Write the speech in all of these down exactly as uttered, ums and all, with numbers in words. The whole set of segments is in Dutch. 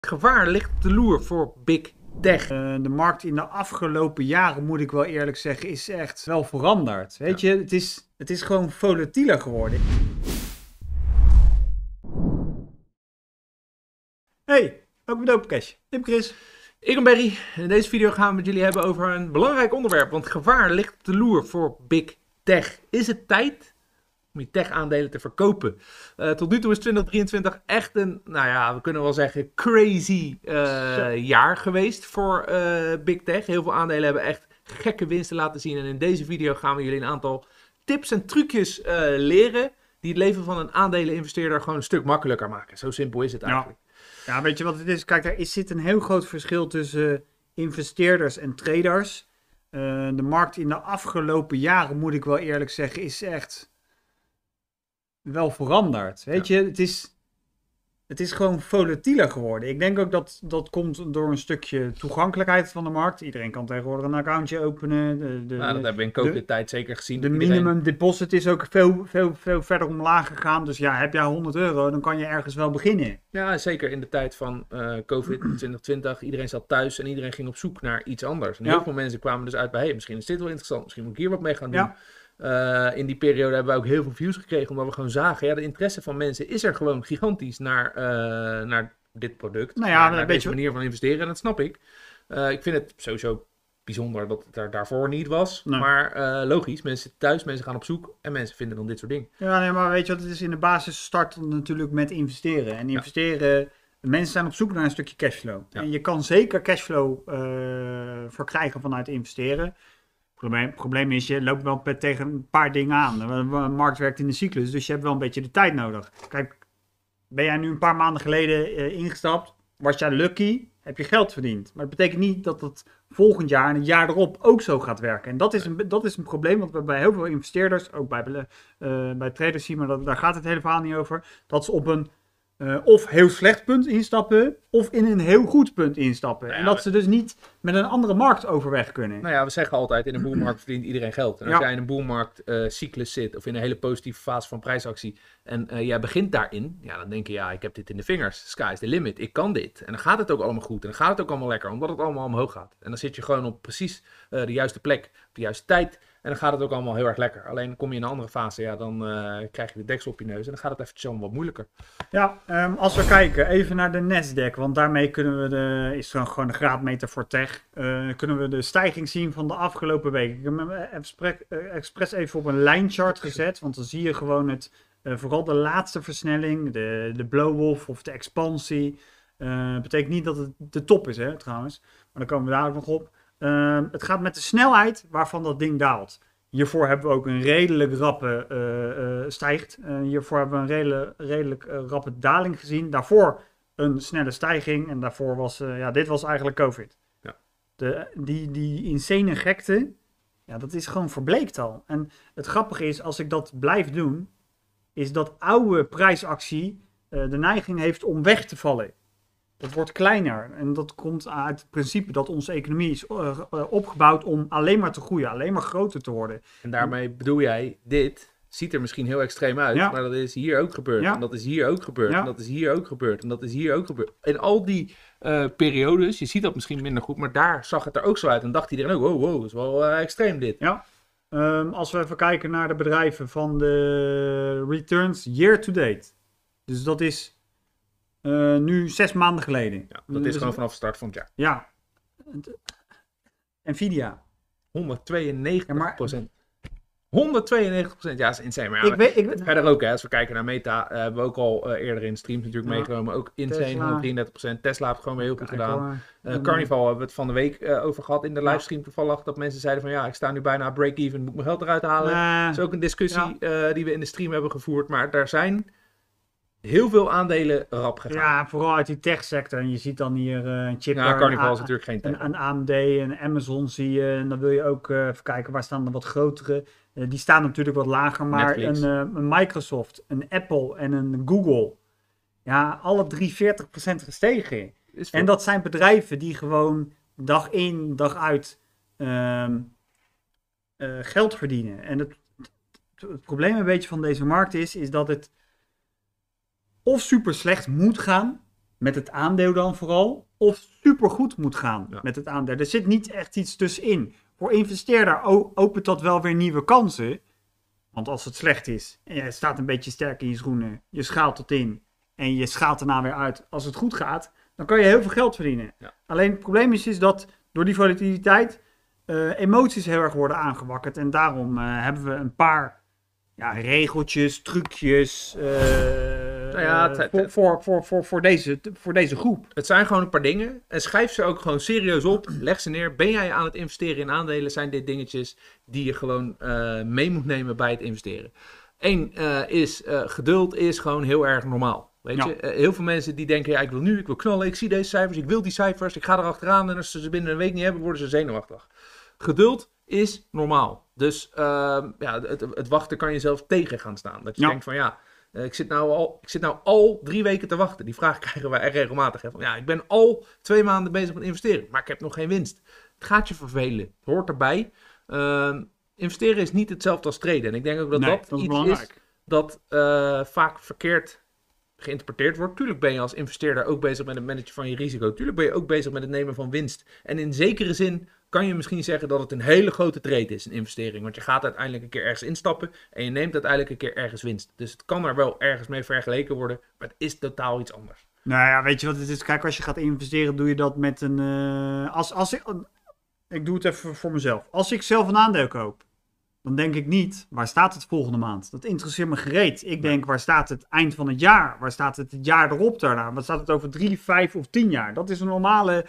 Gevaar ligt op de loer voor Big Tech. Uh, de markt in de afgelopen jaren, moet ik wel eerlijk zeggen, is echt wel veranderd. Weet ja. je, het is, het is gewoon volatieler geworden. Hey, ook met Opencash. Ik ben Chris. Ik ben Barry. In deze video gaan we met jullie hebben over een belangrijk onderwerp. Want gevaar ligt op de loer voor Big Tech. Is het tijd om die tech-aandelen te verkopen? Uh, tot nu toe is twintig drieëntwintig echt een, nou ja, we kunnen wel zeggen, crazy uh, jaar geweest voor uh, Big Tech. Heel veel aandelen hebben echt gekke winsten laten zien. En in deze video gaan we jullie een aantal tips en trucjes uh, leren die het leven van een aandeleninvesteerder gewoon een stuk makkelijker maken. Zo simpel is het eigenlijk. Ja. Ja, weet je wat het is? Kijk, er is, zit een heel groot verschil tussen uh, investeerders en traders. Uh, de markt in de afgelopen jaren, moet ik wel eerlijk zeggen, is echt wel veranderd. Weet ja. je, het is, het is gewoon volatieler geworden. Ik denk ook dat dat komt door een stukje toegankelijkheid van de markt. Iedereen kan tegenwoordig een accountje openen. De, de, nou, dat hebben we in COVID-tijd zeker gezien. De iedereen... minimum deposit is ook veel, veel, veel verder omlaag gegaan. Dus ja, heb jij honderd euro, dan kan je ergens wel beginnen. Ja, zeker in de tijd van uh, COVID twintig twintig. Iedereen zat thuis en iedereen ging op zoek naar iets anders. En ja. heel veel mensen kwamen dus uit bij, hey, misschien is dit wel interessant. Misschien moet ik hier wat mee gaan doen. Ja. Uh, in die periode hebben we ook heel veel views gekregen, omdat we gewoon zagen, ja, de interesse van mensen is er gewoon gigantisch naar, uh, naar dit product. Nou ja, naar, naar deze beetje... manier van investeren, en dat snap ik. Uh, ik vind het sowieso bijzonder dat het er daarvoor niet was. Nee. Maar uh, logisch, mensen zitten thuis, mensen gaan op zoek en mensen vinden dan dit soort dingen. Ja, nee, maar weet je wat, het is in de basis start natuurlijk met investeren. En investeren, ja. mensen zijn op zoek naar een stukje cashflow. Ja. En je kan zeker cashflow uh, verkrijgen vanuit investeren. Het probleem is, je loopt wel tegen een paar dingen aan. De markt werkt in de cyclus, dus je hebt wel een beetje de tijd nodig. Kijk, ben jij nu een paar maanden geleden uh, ingestapt, was jij lucky, heb je geld verdiend. Maar dat betekent niet dat het volgend jaar en het jaar erop ook zo gaat werken. En dat is een, dat is een probleem, want we bij heel veel investeerders, ook bij, uh, bij traders zien, maar dat, daar gaat het hele verhaal niet over, dat ze op een Uh, of heel slecht punt instappen, of in een heel goed punt instappen. Nou ja, en dat ze dus niet met een andere markt overweg kunnen. Nou ja, we zeggen altijd, in een boelmarkt verdient iedereen geld. En als ja. jij in een boelmarkt uh, cyclus zit, of in een hele positieve fase van prijsactie, en uh, jij begint daarin, ja, dan denk je, ja, ik heb dit in de vingers. Sky is the limit. Ik kan dit. En dan gaat het ook allemaal goed. En dan gaat het ook allemaal lekker, omdat het allemaal omhoog gaat. En dan zit je gewoon op precies uh, de juiste plek, op de juiste tijd. En dan gaat het ook allemaal heel erg lekker. Alleen kom je in een andere fase, ja, dan uh, krijg je de deksel op je neus. En dan gaat het eventjes allemaal wat moeilijker. Ja, um, als we kijken even naar de Nasdaq. Want daarmee kunnen we de, is er gewoon de graadmeter voor tech. Uh, kunnen we de stijging zien van de afgelopen week. Ik heb hem expres, uh, expres even op een lijnchart gezet. Want dan zie je gewoon het, uh, vooral de laatste versnelling. De, de blow-off of de expansie. Uh, betekent niet dat het de top is, hè, trouwens. Maar dan komen we daar ook nog op. Uh, het gaat met de snelheid waarvan dat ding daalt. Hiervoor hebben we ook een redelijk rappe uh, uh, stijgt. Uh, hiervoor hebben we een redelijk, redelijk uh, rappe daling gezien. Daarvoor een snelle stijging. En daarvoor was, uh, ja, dit was eigenlijk COVID. Ja. De, die, die insane gekte, ja, dat is gewoon verbleekt al. En het grappige is, als ik dat blijf doen, is dat oude prijsactie uh, de neiging heeft om weg te vallen. Het wordt kleiner en dat komt uit het principe dat onze economie is uh, uh, opgebouwd om alleen maar te groeien, alleen maar groter te worden. En daarmee bedoel jij, dit ziet er misschien heel extreem uit, ja. maar dat is hier ook gebeurd. Ja. En dat is hier ook gebeurd. Ja. En dat is hier ook gebeurd. En dat is hier ook gebeurd. In al die uh, periodes, je ziet dat misschien minder goed, maar daar zag het er ook zo uit. En dacht iedereen ook, wow, wow, dat is wel uh, extreem dit. Ja. Um, als we even kijken naar de bedrijven van de returns year to date. Dus dat is... Uh, nu zes maanden geleden. Ja, dat is dus gewoon vanaf de start van het jaar. Ja. Nvidia. honderdtweeënnegentig procent. Ja, maar... honderdtweeënnegentig procent, ja, dat is insane. Maar ja, ik weet, ik weet... verder ook, hè, als we kijken naar Meta, uh, hebben we ook al uh, eerder in streams natuurlijk ja. meegenomen. Ook insane, Tesla. honderddrieëndertig procent. Tesla heeft gewoon weer heel goed Kijk, gedaan. Uh, Carnival hebben we het van de week uh, over gehad in de livestream toevallig. Dat mensen zeiden van ja, ik sta nu bijna break-even, moet ik mijn geld eruit halen. Uh, dat is ook een discussie ja. uh, die we in de stream hebben gevoerd. Maar daar zijn... heel veel aandelen rap gegaan. Ja, vooral uit die techsector. En je ziet dan hier uh, een chip. Ja, Carnival is natuurlijk geen tech. Een, een A M D, een Amazon zie je. En dan wil je ook uh, even kijken, waar staan er wat grotere. Uh, die staan natuurlijk wat lager. Maar een, uh, een Microsoft, een Apple en een Google. Ja, alle drie veertig procent gestegen. En dat zijn bedrijven die gewoon dag in, dag uit uh, uh, geld verdienen. En het, het, het probleem een beetje van deze markt is, is dat het of super slecht moet gaan, met het aandeel dan vooral, of supergoed moet gaan Ja. met het aandeel. Er zit niet echt iets tussenin. Voor investeerder o- opent dat wel weer nieuwe kansen. Want als het slecht is en je staat een beetje sterk in je schoenen, je schaalt het in en je schaalt daarna weer uit als het goed gaat, dan kan je heel veel geld verdienen. Ja. Alleen het probleem is, is dat door die volatiliteit uh, emoties heel erg worden aangewakkerd. En daarom uh, hebben we een paar ja, regeltjes, trucjes uh, Nou ja, het- het- voor, voor, voor, voor, voor, deze, voor deze groep. Het zijn gewoon een paar dingen. En schrijf ze ook gewoon serieus op. Leg ze neer. Ben jij aan het investeren in aandelen? Zijn dit dingetjes die je gewoon uh, mee moet nemen bij het investeren? Eén uh, is, uh, geduld is gewoon heel erg normaal. Weet Ja. je? Uh, heel veel mensen die denken, ja, ik wil nu, ik wil knallen, ik zie deze cijfers, ik wil die cijfers, ik ga erachteraan. En als ze ze binnen een week niet hebben, worden ze zenuwachtig. Geduld is normaal. Dus uh, ja, het, het wachten kan je zelfs tegen gaan staan. Dat je Ja. denkt van ja, uh, ik, zit nou al, ik zit nou al drie weken te wachten. Die vraag krijgen wij erg regelmatig. Hè? Van, ja, ik ben al twee maanden bezig met investeren, maar ik heb nog geen winst. Het gaat je vervelen. Het hoort erbij. Uh, investeren is niet hetzelfde als traden. En ik denk ook dat Nee, dat, dat is iets belangrijk. is dat uh, vaak verkeerd geïnterpreteerd wordt. Tuurlijk ben je als investeerder ook bezig met het managen van je risico. Tuurlijk ben je ook bezig met het nemen van winst. En in zekere zin kan je misschien zeggen dat het een hele grote trade is, een investering. Want je gaat uiteindelijk een keer ergens instappen en je neemt uiteindelijk een keer ergens winst. Dus het kan er wel ergens mee vergeleken worden, maar het is totaal iets anders. Nou ja, weet je wat het is? Kijk, als je gaat investeren, doe je dat met een... Uh, als, als ik, ik doe het even voor mezelf. Als ik zelf een aandeel koop, dan denk ik niet, waar staat het volgende maand? Dat interesseert me gereed. Ik denk, waar staat het eind van het jaar? Waar staat het het jaar erop daarna? Wat staat het over drie, vijf of tien jaar? Dat is een normale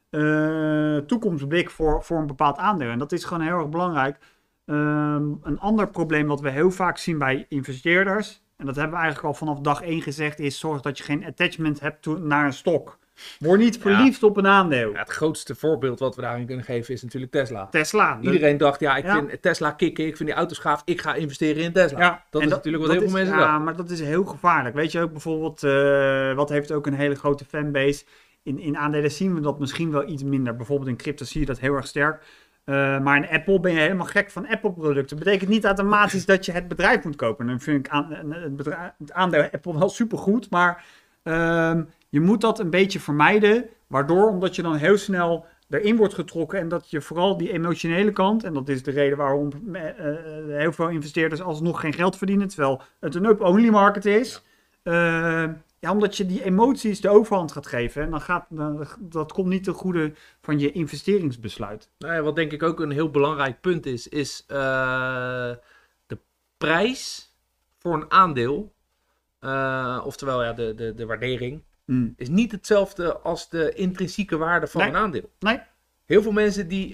uh, toekomstblik voor, voor een bepaald aandeel. En dat is gewoon heel erg belangrijk. Um, een ander probleem wat we heel vaak zien bij investeerders, en dat hebben we eigenlijk al vanaf dag één gezegd, is zorg dat je geen attachment hebt to, naar een stok. Word niet verliefd ja. op een aandeel. Ja, het grootste voorbeeld wat we daarin kunnen geven is natuurlijk Tesla. Tesla. Iedereen dacht, ja, ik ja. vind Tesla kicken, ik vind die auto's gaaf, ik ga investeren in Tesla. Ja. Dat en is dat, natuurlijk wat dat heel veel is, mensen ja, dachten. maar dat is heel gevaarlijk. Weet je ook bijvoorbeeld, uh, wat heeft ook een hele grote fanbase. In, in aandelen zien we dat misschien wel iets minder. Bijvoorbeeld in crypto zie je dat heel erg sterk. Uh, maar in Apple ben je helemaal gek van Apple-producten. Dat betekent niet automatisch dat je het bedrijf moet kopen. Dan vind ik aan, het, bedrijf, het aandeel Apple wel supergoed, maar uh, je moet dat een beetje vermijden. Waardoor, omdat je dan heel snel erin wordt getrokken en dat je vooral die emotionele kant, en dat is de reden waarom uh, heel veel investeerders alsnog geen geld verdienen, terwijl het een up-only market is. Ja. Uh, Ja, omdat je die emoties de overhand gaat geven. En dan gaat, dan, dat komt niet ten goede van je investeringsbesluit. Nou ja, wat denk ik ook een heel belangrijk punt is, is uh, de prijs voor een aandeel, uh, oftewel ja, de, de, de waardering, mm. is niet hetzelfde als de intrinsieke waarde van nee. een aandeel. Nee. Heel veel mensen die uh,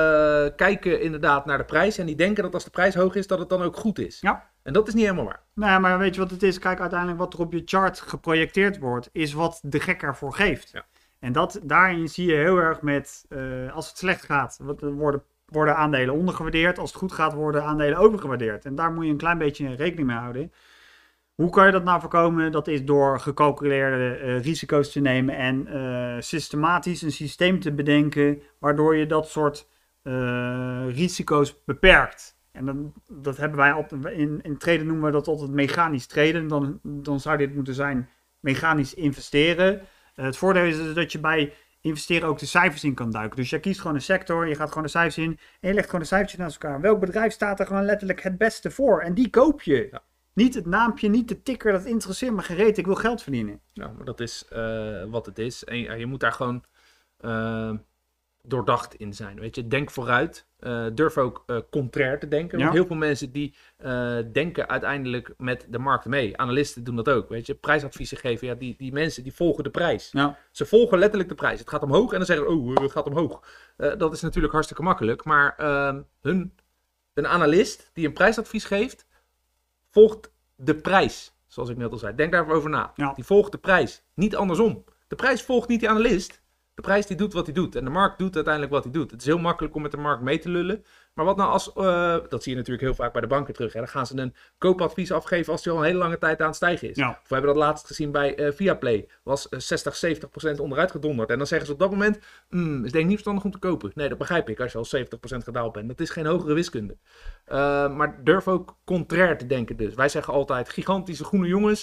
kijken inderdaad naar de prijs en die denken dat als de prijs hoog is, dat het dan ook goed is. Ja. En dat is niet helemaal waar. Nou ja, maar weet je wat het is? Kijk, uiteindelijk wat er op je chart geprojecteerd wordt, is wat de gek ervoor geeft. Ja. En dat, daarin zie je heel erg met, uh, als het slecht gaat, worden, worden aandelen ondergewaardeerd. Als het goed gaat, worden aandelen overgewaardeerd. En daar moet je een klein beetje rekening mee houden. Hoe kan je dat nou voorkomen? Dat is door gecalculeerde uh, risico's te nemen en uh, systematisch een systeem te bedenken, waardoor je dat soort uh, risico's beperkt. En dan, dat hebben wij altijd, in, in traden noemen we dat altijd mechanisch traden. Dan, dan zou dit moeten zijn mechanisch investeren. Uh, het voordeel is dat je bij investeren ook de cijfers in kan duiken. Dus je kiest gewoon een sector, je gaat gewoon de cijfers in en je legt gewoon de cijfertjes naast elkaar. Welk bedrijf staat er gewoon letterlijk het beste voor? En die koop je. Ja. Niet het naampje, niet de ticker, dat interesseert me gereed. Ik wil geld verdienen. Nou, maar dat is uh, wat het is. En je, je moet daar gewoon uh, doordacht in zijn. Weet je, denk vooruit. Uh, durf ook uh, contrair te denken. Want ja. heel veel mensen die uh, denken uiteindelijk met de markt mee. Analisten doen dat ook. Weet je, prijsadviezen geven. Ja, die, die mensen die volgen de prijs. Ja. Ze volgen letterlijk de prijs. Het gaat omhoog en dan zeggen ze, oh, het gaat omhoog. Uh, dat is natuurlijk hartstikke makkelijk. Maar uh, hun, een analist die een prijsadvies geeft, volgt de prijs, zoals ik net al zei. Denk daarover na. Ja. Die volgt de prijs, niet andersom. De prijs volgt niet die analist. De prijs die doet wat hij doet. En de markt doet uiteindelijk wat hij doet. Het is heel makkelijk om met de markt mee te lullen. Maar wat nou als, uh, dat zie je natuurlijk heel vaak bij de banken terug. Hè? Dan gaan ze een koopadvies afgeven als die al een hele lange tijd aan het stijgen is. Ja. Of we hebben dat laatst gezien bij uh, Viaplay. Was uh, zestig, zeventig procent onderuit gedonderd. En dan zeggen ze op dat moment, mm, is denk ik niet verstandig om te kopen. Nee, dat begrijp ik als je al zeventig procent gedaald bent. Dat is geen hogere wiskunde. Uh, maar durf ook contrair te denken dus. Wij zeggen altijd, gigantische groene jongens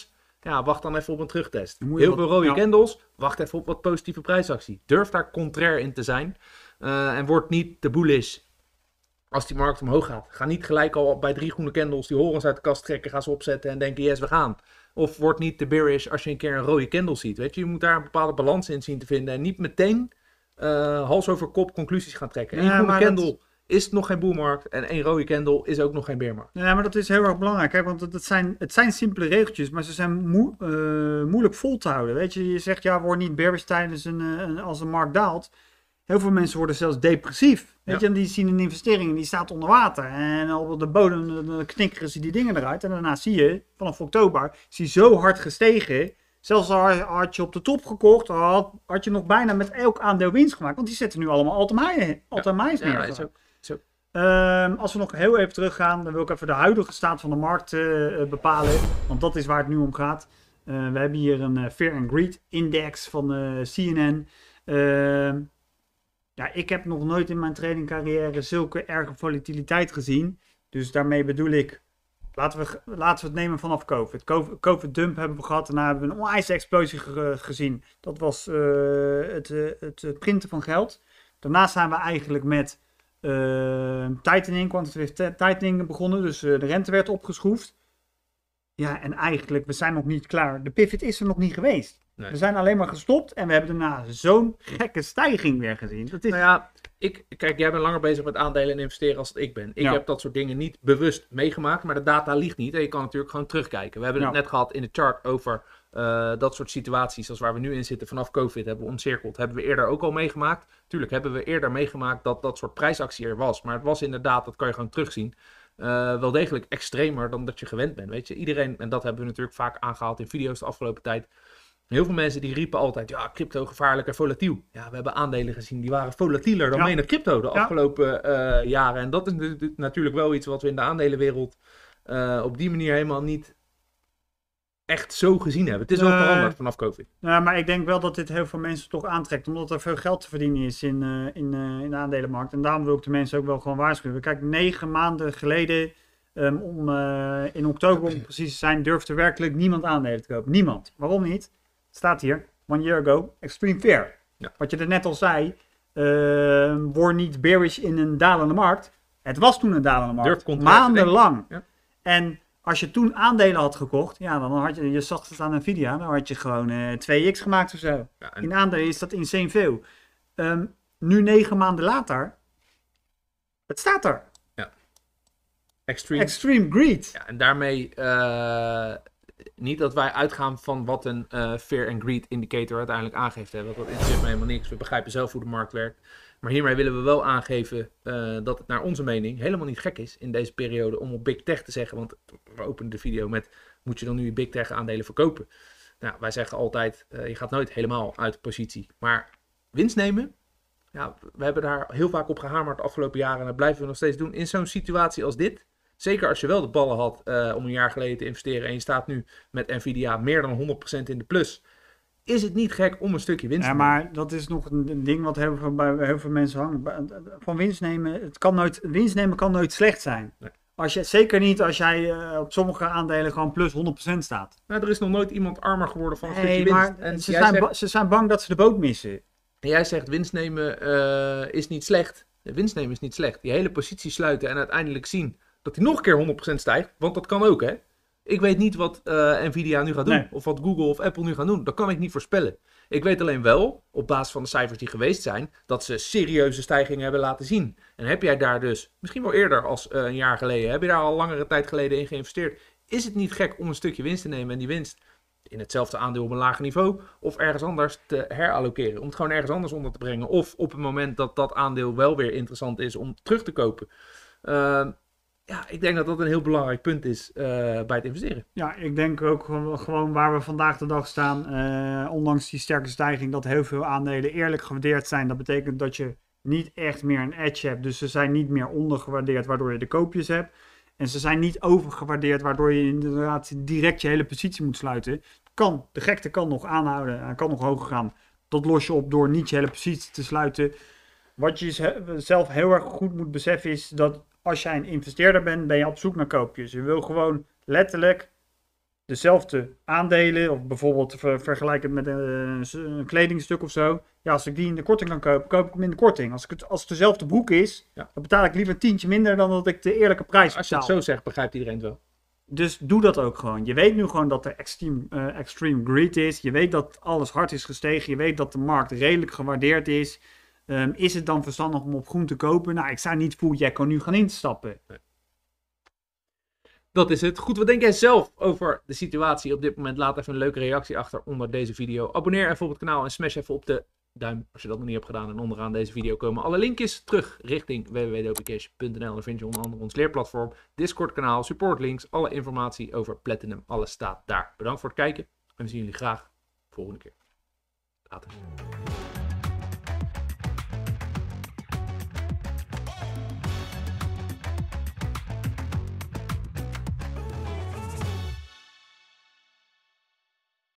Ja, wacht dan even op een terugtest. Dan moet je Heel wat- veel rode ja. candles, wacht even op wat positieve prijsactie. Durf daar contrair in te zijn. Uh, en word niet te bullish als die markt omhoog gaat. Ga niet gelijk al bij drie groene candles die horens uit de kast trekken, ga ze opzetten en denken yes, we gaan. Of word niet te bearish als je een keer een rode candle ziet. Weet je, je moet daar een bepaalde balans in zien te vinden. En niet meteen uh, hals over kop conclusies gaan trekken. Eén Ja, groene candle dat... is nog geen boelmarkt en één rode candle is ook nog geen beermarkt. Ja, maar dat is heel erg belangrijk. Kijk, want het, het, zijn, het zijn simpele regeltjes, maar ze zijn moe, uh, moeilijk vol te houden. Weet je, je zegt ja, word niet bearish tijdens een, een, als een markt daalt. Heel veel mensen worden zelfs depressief. Weet Ja. je, en die zien een investering en die staat onder water. En op de bodem dan knikkeren ze die dingen eruit. En daarna zie je, vanaf oktober, is die zo hard gestegen. Zelfs al had je op de top gekocht, had, had je nog bijna met elk aandeel winst gemaakt. Want die zetten nu allemaal all-time highs neer. Ja, is ook, is ook. Um, als we nog heel even teruggaan, dan wil ik even de huidige staat van de markt uh, bepalen. Want dat is waar het nu om gaat. Uh, we hebben hier een uh, Fear and Greed index van uh, C N N. Uh, ja, ik heb nog nooit in mijn tradingcarrière zulke erge volatiliteit gezien. Dus daarmee bedoel ik, laten we, laten we het nemen vanaf COVID. COVID dump hebben we gehad, daarna hebben we een onwijs explosie ge gezien. Dat was uh, het, uh, het printen van geld. Daarna zijn we eigenlijk met uh, tightening, quantitative tightening begonnen. Dus uh, de rente werd opgeschroefd. Ja, en eigenlijk, we zijn nog niet klaar. De pivot is er nog niet geweest. Nee. We zijn alleen maar gestopt en we hebben daarna zo'n gekke stijging weer gezien. Dat is... Nou ja, ik, kijk, jij bent langer bezig met aandelen en investeren als ik ben. Ik ja. heb dat soort dingen niet bewust meegemaakt, maar de data liegt niet. En je kan natuurlijk gewoon terugkijken. We hebben ja. het net gehad in de chart over uh, dat soort situaties als waar we nu in zitten vanaf COVID hebben we omcirkeld. Hebben we eerder ook al meegemaakt. Tuurlijk hebben we eerder meegemaakt dat dat soort prijsactie er was. Maar het was inderdaad, dat kan je gewoon terugzien. Uh, wel degelijk extremer dan dat je gewend bent. Weet je, iedereen, en dat hebben we natuurlijk vaak aangehaald in video's de afgelopen tijd. Heel veel mensen die riepen altijd, ja, crypto gevaarlijk en volatiel. Ja, we hebben aandelen gezien die waren volatieler dan ja. menig crypto de afgelopen ja. uh, jaren. En dat is natuurlijk wel iets wat we in de aandelenwereld uh, op die manier helemaal niet echt zo gezien hebben. Het is wel uh, veranderd vanaf COVID. Ja, maar ik denk wel dat dit heel veel mensen toch aantrekt, omdat er veel geld te verdienen is in, uh, in, uh, in de aandelenmarkt. En daarom wil ik de mensen ook wel gewoon waarschuwen. Kijk, negen maanden geleden, um, om, uh, in oktober om precies te zijn, durfde werkelijk niemand aandelen te kopen. Niemand. Waarom niet? Het staat hier, one year ago, extreme fear. Ja. Wat je er net al zei, uh, word niet bearish in een dalende markt. Het was toen een dalende markt, maandenlang. Ja. En als je toen aandelen had gekocht, ja, dan had je, je zag het aan Nvidia, dan had je gewoon uh, twee x gemaakt of zo. Ja, en... In aandelen is dat insane veel. Um, nu negen maanden later, het staat er. Ja. Extreme. Extreme greed. Ja, en daarmee... Uh... Niet dat wij uitgaan van wat een uh, Fear and Greed indicator uiteindelijk aangeeft. Hè? Want dat interesseert me helemaal niks. We begrijpen zelf hoe de markt werkt. Maar hiermee willen we wel aangeven uh, dat het naar onze mening helemaal niet gek is in deze periode om op Big Tech te zeggen. Want we openen de video met, moet je dan nu je Big Tech aandelen verkopen? Nou, wij zeggen altijd, uh, je gaat nooit helemaal uit de positie. Maar winst nemen, ja, we hebben daar heel vaak op gehamerd de afgelopen jaren. En dat blijven we nog steeds doen in zo'n situatie als dit. Zeker als je wel de ballen had uh, om een jaar geleden te investeren en je staat nu met Nvidia meer dan honderd procent in de plus. Is het niet gek om een stukje winst ja, te nemen? Maar dat is nog een ding wat heel veel, bij heel veel mensen hangt. Van winst nemen, het kan nooit, winst nemen kan nooit slecht zijn. Nee. Als je, zeker niet als jij uh, op sommige aandelen gewoon plus honderd procent staat. Nou, er is nog nooit iemand armer geworden van een nee, stukje winst. Maar en ze, zijn zegt, ze zijn bang dat ze de boot missen. En jij zegt winst nemen uh, is niet slecht. Winst nemen is niet slecht. Die hele positie sluiten en uiteindelijk zien dat hij nog een keer honderd procent stijgt. Want dat kan ook, hè. Ik weet niet wat uh, Nvidia nu gaat doen. Nee. Of wat Google of Apple nu gaan doen. Dat kan ik niet voorspellen. Ik weet alleen wel, op basis van de cijfers die geweest zijn, dat ze serieuze stijgingen hebben laten zien. En heb jij daar dus, misschien wel eerder als uh, een jaar geleden, heb je daar al langere tijd geleden in geïnvesteerd. Is het niet gek om een stukje winst te nemen en die winst in hetzelfde aandeel op een lager niveau of ergens anders te herallokeren. Om het gewoon ergens anders onder te brengen. Of op het moment dat dat aandeel wel weer interessant is om terug te kopen. Uh, Ja, ik denk dat dat een heel belangrijk punt is uh, bij het investeren. Ja, ik denk ook gewoon waar we vandaag de dag staan, uh, ondanks die sterke stijging, dat heel veel aandelen eerlijk gewaardeerd zijn. Dat betekent dat je niet echt meer een edge hebt. Dus ze zijn niet meer ondergewaardeerd, waardoor je de koopjes hebt. En ze zijn niet overgewaardeerd, waardoor je inderdaad direct je hele positie moet sluiten. Kan, de gekte kan nog aanhouden, hij kan nog hoger gaan. Dat los je op door niet je hele positie te sluiten. Wat je zelf heel erg goed moet beseffen is dat als jij een investeerder bent, ben je op zoek naar koopjes. Je wil gewoon letterlijk dezelfde aandelen, of bijvoorbeeld ver, vergelijk het met een, een kledingstuk of zo. Ja, als ik die in de korting kan kopen, koop ik hem in de korting. Als, ik het, als het dezelfde broek is, Ja. dan betaal ik liever een tientje minder dan dat ik de eerlijke prijs Als je het betaal. zo zegt, begrijpt iedereen het wel. Dus doe dat ook gewoon. Je weet nu gewoon dat er extreme, uh, extreme greed is. Je weet dat alles hard is gestegen. Je weet dat de markt redelijk gewaardeerd is. Um, is het dan verstandig om op groen te kopen? Nou, ik zou niet Full Jacko nu gaan instappen. Nee. Dat is het. Goed, wat denk jij zelf over de situatie op dit moment? Laat even een leuke reactie achter onder deze video. Abonneer even op het kanaal en smash even op de duim als je dat nog niet hebt gedaan. En onderaan deze video komen alle linkjes terug richting w w w punt dopicash punt n l. Daar vind je onder andere ons leerplatform, Discord kanaal, support links, alle informatie over Platinum. Alles staat daar. Bedankt voor het kijken en we zien jullie graag volgende keer. Later.